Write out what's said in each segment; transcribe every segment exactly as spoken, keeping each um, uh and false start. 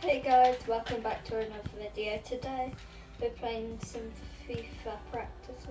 Hey guys, welcome back to another video. Today we're playing some FIFA practice.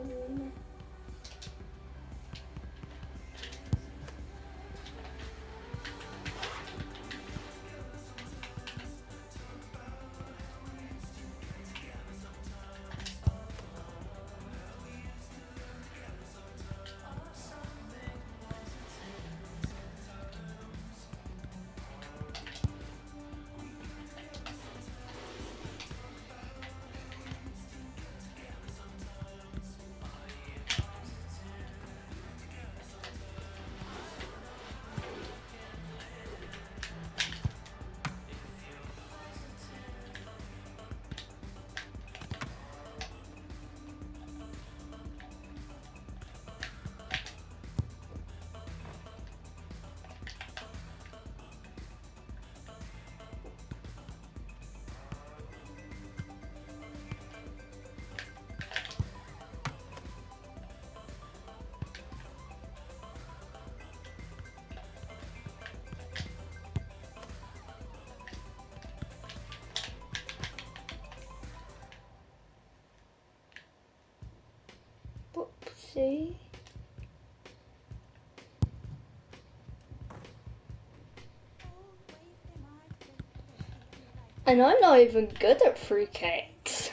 Whoopsie. And I'm not even good at free kicks.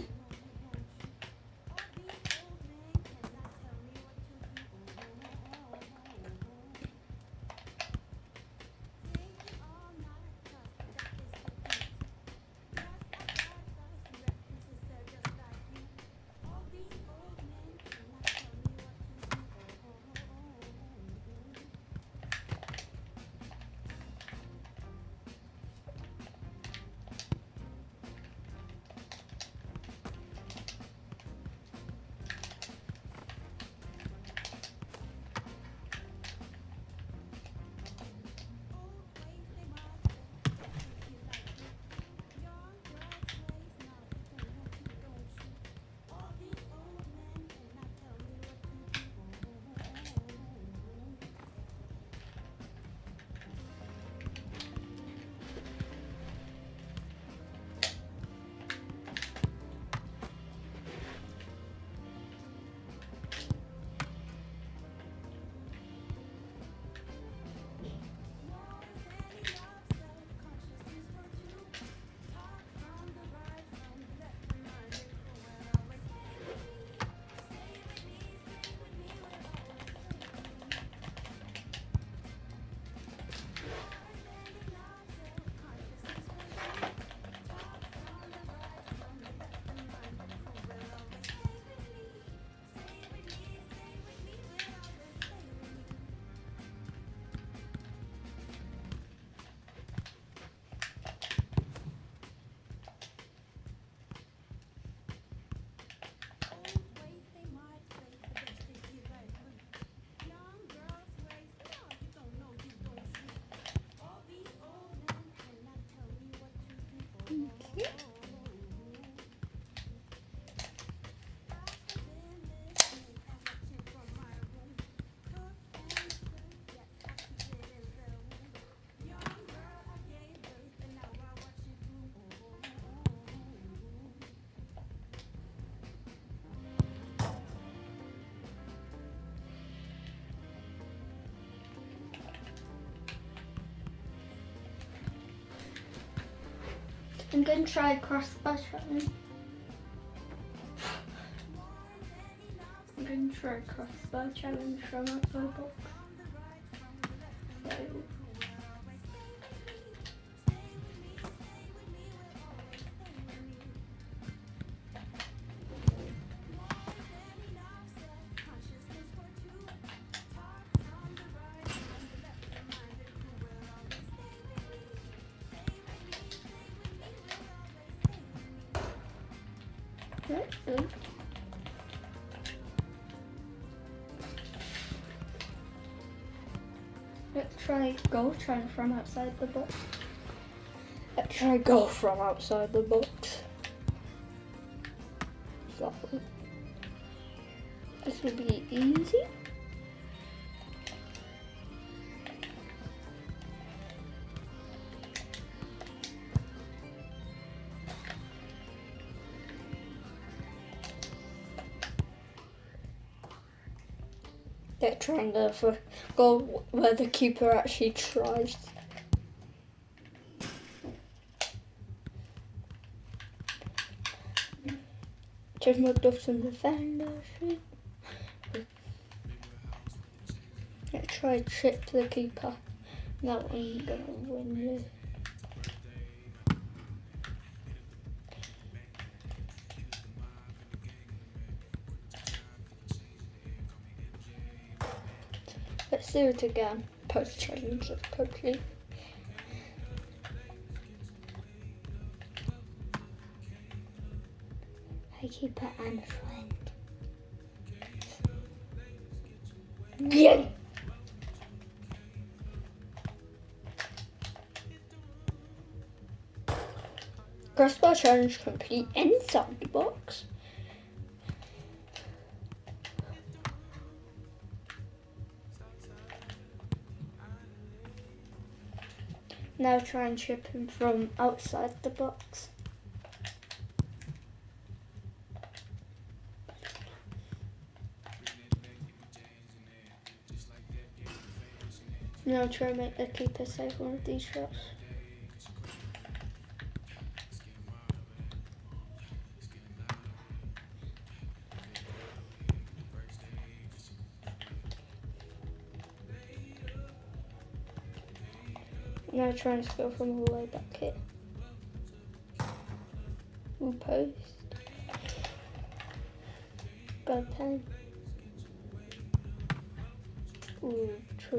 I'm going to try crossbar challenge. I'm going to try crossbar challenge from outside the box. So. Let's see. Let's try goal trying from outside the box. Let's try goal from outside the box. So, this will be easy. They're trying to for goal where the keeper actually tries. Just knocked off some defenders. Let's try chip to the keeper. That one's gonna win this. Let's do it again. Post challenge quickly. Hey keeper and friend. Yeah. Crossbar challenge complete inside the box. Now try and chip him from outside the box. Now try and make the keeper save one of these shots. Now try and score from all the way back here. Ooh, post. Go pen. Ooh, true.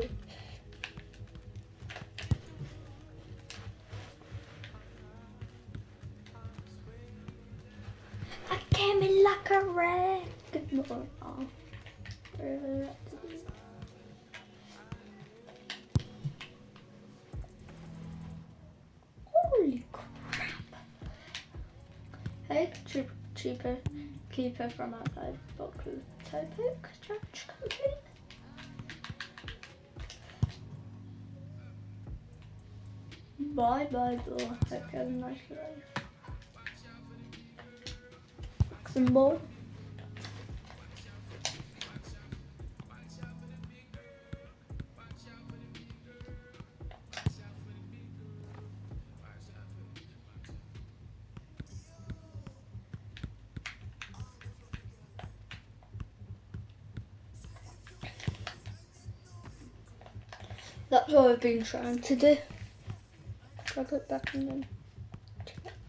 I came in like a wreck. Good morning. Oh, really? Holy crap. Hey, cheap, cheaper keeper from outside box with toe poke. Challenge complete. Bye bye, boy. Hope you have a nice life. Some more. That's what I've been trying to do. I'll put back in them.